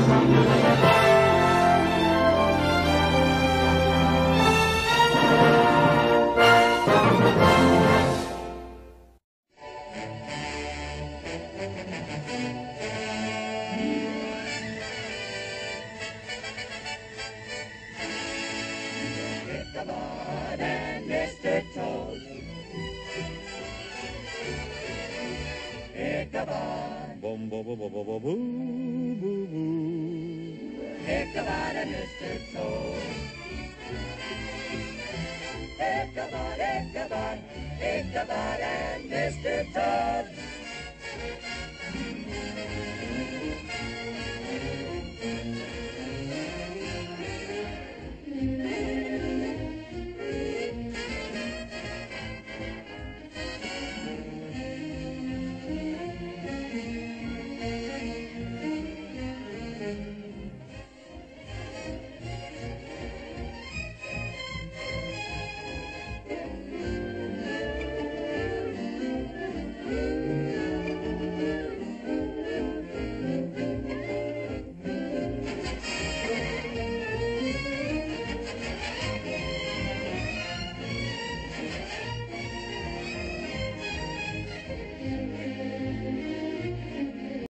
Ichabod and Mr. Toad. Ichabod. Boom, boom, boom, boom, boom, boom, boom, boom, boom. Ichabod and Mr. Toad. Ichabod, Ichabod, Ichabod and Mr. Toad.